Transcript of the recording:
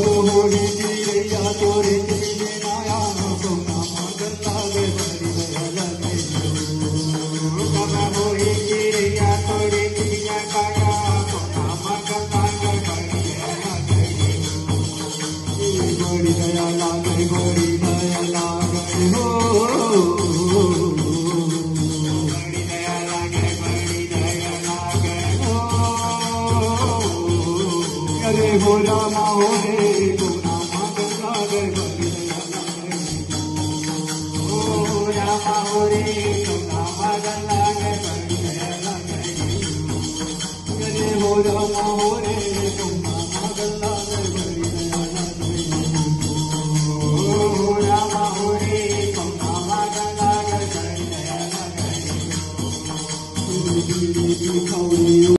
होली गिरैया तोरे दिले नाया सोना मगन लागे बड़ी दया लगे बाबा होली गिरैया तोरे दिले काया सोना मगन लागे बड़ी दया लगे बड़ी दया लागे बड़ी दया लागे हो बड़ी दया लागे हो अरे हो रामा हो रे हो रामा गंगा गे बड़ी दया लागे हो रामा हो रे हो रामा गंगा गे बड़ी दया लागे अरे हो रामा हो रे